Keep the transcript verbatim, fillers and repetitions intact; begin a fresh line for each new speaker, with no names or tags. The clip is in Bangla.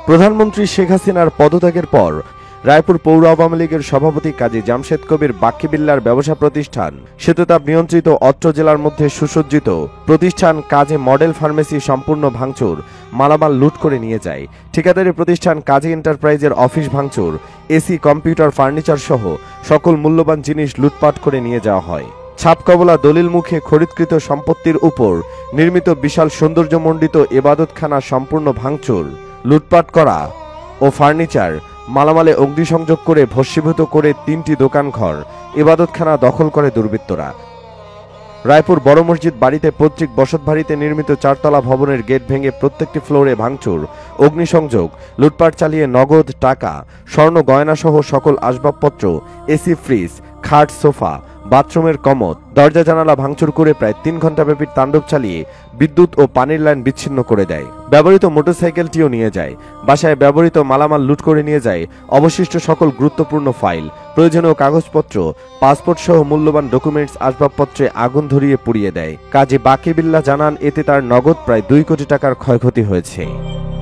প্রধানমন্ত্রী শেখ হাসিনার পদত্যাগের পর রায়পুর পৌর আওয়ামী লীগের সভাপতি কাজী জামশেদ কবির বাক্কিবিল্লার ব্যবসা প্রতিষ্ঠান শীততাপ নিয়ন্ত্রিত অত্র জেলার মধ্যে সুসজ্জিত প্রতিষ্ঠান কাজে মডেল ফার্মেসি সম্পূর্ণ ভাঙচুর, মালামাল লুট করে নিয়ে যায়। ঠিকাদারি প্রতিষ্ঠান কাজী এন্টারপ্রাইজের অফিস ভাঙচুর, এসি, কম্পিউটার, ফার্নিচার সহ সকল মূল্যবান জিনিস লুটপাট করে নিয়ে যাওয়া হয়। ছাপকবলা দলিল মুখে খরিদকৃত সম্পত্তির উপর নির্মিত বিশাল সৌন্দর্যমণ্ডিত ইবাদতখানা সম্পূর্ণ ভাঙচুর, লুটপাট করা ও ফার্নিচার মালামালে অগ্নিসংযোগ করে ভস্মীভূত করে তিনটি দোকানঘর, ইবাদতখানা দখল করে দুর্বৃত্তরা। রায়পুর বড় মসজিদ বাড়িতে পৈতৃক বসতবাড়িতে নির্মিত চারতলা ভবনের গেট ভেঙে প্রত্যেকটি ফ্লোরে ভাঙচুর, অগ্নিসংযোগ, লুটপাট চালিয়ে নগদ টাকা, স্বর্ণ গয়নাসহ সকল আসবাবপত্র, এসি, ফ্রিজ, খাট, সোফা, বাথরুমের কমোড, দরজা জানালা ভাঙচুর করে প্রায় তিন ঘণ্টাব্যাপী তাণ্ডব চালিয়ে বিদ্যুৎ ও পানির লাইন বিচ্ছিন্ন করে দেয়। ব্যবহৃত মোটরসাইকেলটিও নিয়ে যায়। বাসায় ব্যবহৃত মালামাল লুট করে নিয়ে যায়। অবশিষ্ট সকল গুরুত্বপূর্ণ ফাইল, প্রয়োজনীয় কাগজপত্র, পাসপোর্ট সহ মূল্যবান ডকুমেন্টস আসবাবপত্রে আগুন ধরিয়ে পুড়িয়ে দেয়। কাজী বাকিবিল্লাহ জানান, এতে তার নগদ প্রায় দুই কোটি টাকার ক্ষয়ক্ষতি হয়েছে।